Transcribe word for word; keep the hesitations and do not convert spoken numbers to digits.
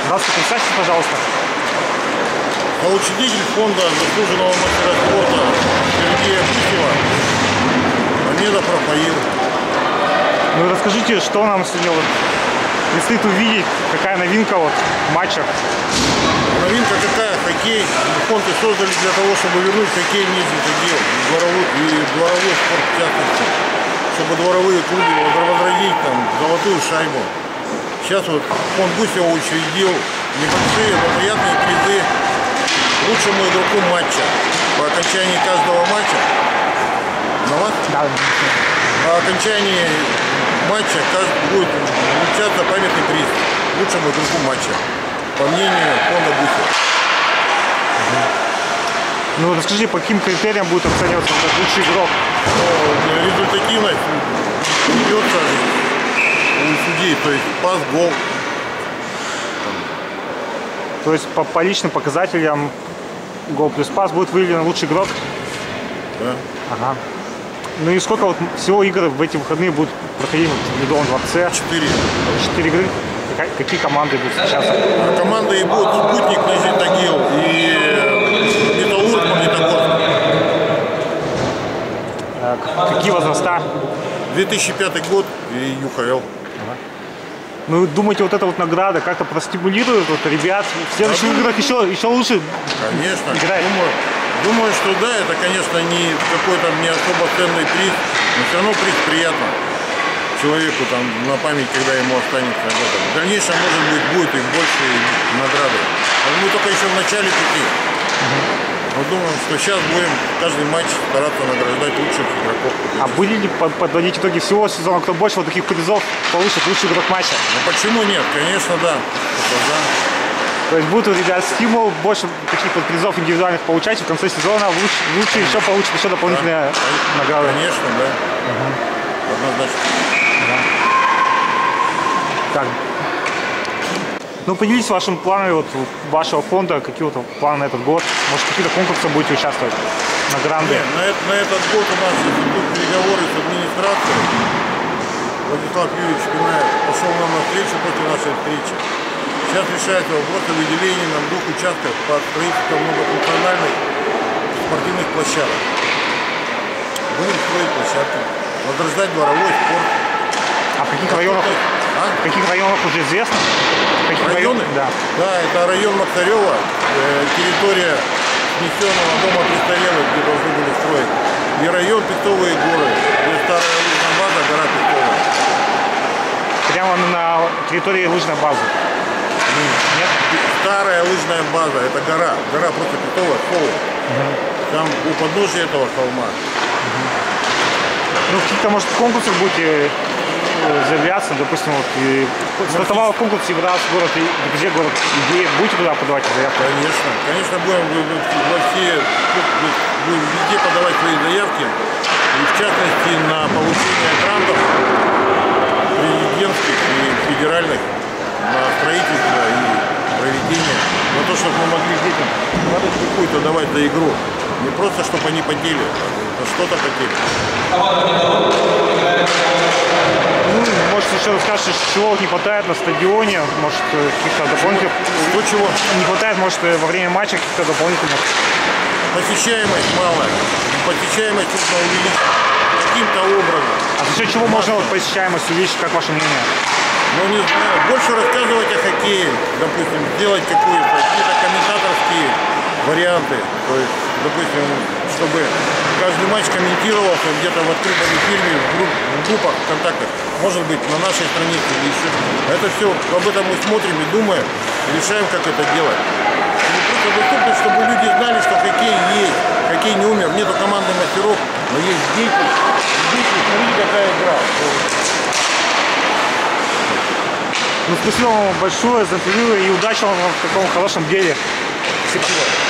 Здравствуйте, представьтесь, пожалуйста. Учредитель фонда заслуженного мастера спорта Сергея Гусева Мамедов Рафаил. Ну расскажите, что нам сегодня вот предстоит увидеть, какая новинка вот в матчах? Новинка какая? Хоккей. Фонд и создали для того, чтобы вернуть хоккей в нижний отдел дворовой, и дворовой спорт в частности. Чтобы дворовые клубы возродить там золотую шайбу. Сейчас вот фонд Гусева учредил небольшие, но приятные призы лучшему игроку матча. По окончании каждого матча на вас? Да. По окончании матча будет вручаться памятный приз лучшему игроку матча, по мнению фонда Гусева. Ну расскажи, по каким критериям будет оцениваться этот лучший игрок? Ну, результативность ведется у судей, то есть пас, гол. То есть по, по личным показателям гол плюс пас будет выявлен лучший игрок? Да. Ага. Ну и сколько вот всего игр в эти выходные будут проходить в Ледовом дворце? Четыре. Четыре игры. Какая, какие команды будут встречаться? Команды и будут Спутник, Нижний Тагил и Металлург, Магнитогорск. А, какие возраста? две тысячи пятый год и ю ха эл. Ага. Ну, думаете, вот эта вот награда как-то простимулирует вот ребят в следующих да, играх еще, еще лучше конечно, играть? Думаю, думаю, что да, это, конечно, не какой-то не особо ценный приз, но все равно приз приятно человеку там на память, когда ему останется об этом. В дальнейшем, может быть, будет и больше награды. Мы только еще в начале пути. Угу. Мы думаем, что сейчас будем каждый матч стараться награждать лучших игроков. А были ли подводить итоги всего сезона, кто больше вот таких призов получит лучший игрок матча? Ну почему нет? Конечно, да. Это да. То есть будет у ребят стимул больше таких вот призов индивидуальных получать, и в конце сезона лучше, лучше еще получит еще дополнительные да. награды. Конечно, да. Угу. Однозначно. Да. Так. Ну, поделитесь вашими планами вот, вашего фонда, какие вот планы на этот год. Может, какие-то конкурсы будете участвовать на гранды? Нет, на, на этот год у нас идут переговоры с администрацией. Владислав Юрьевич Пинаев пошел нам навстречу после нашей встречи. Сейчас решается вопрос о выделении нам двух участков под строительство многофункциональных спортивных площадок. Будем строить площадки, возрождать дворовой спорт. А в каких районах? А? В каких районах уже известно? В каких районы? районах? Да. Да, это район Максарева, э, территория снесенного дома престарелых, где должны были строить. И район Пестовые горы, где старая лыжная база, гора Пестовая. Прямо на территории лыжной базы? Нет? Старая лыжная база, это гора, гора просто Пестовая, холм. Угу. Там у подножия этого холма. Угу. Ну, каких-то, может, конкурсах будете заявляться, допустим, вот и стартовал конкурс «Евраз город», и где город идеи, будете туда подавать заявку? Конечно, конечно, будем во все, будем везде подавать свои заявки, и в частности на получение грантов президентских и федеральных на строительство и проведение, на то, чтобы мы могли детям радость какую-то давать за игру, не просто, чтобы они потели, а что-то хотели. Ну, может, еще расскажете, чего не хватает на стадионе, может, каких-то дополнительных... Что чего? Не хватает, может, во время матча каких-то дополнительных... Посещаемость малая. Посещаемость нужно увеличить каким-то образом. А за счет чего можно вот посещаемость увеличить, как ваше мнение? Ну, не знаю, больше рассказывать о хоккее, допустим, сделать какие-то какие-то комментаторские варианты. То есть, допустим, чтобы каждый матч комментировался где-то в открытом эфире, в, групп, в группах, в контактах, может быть, на нашей странице или еще. Это все, об этом мы смотрим и думаем, и решаем, как это делать. Ну, просто доступность, чтобы люди знали, что хоккей есть, хоккей не умер, нету команды мастеров, но есть дети, дети, смотрите, какая игра. Ну, спасибо вам большое за интервью и удачи вам в таком хорошем деле. Спасибо.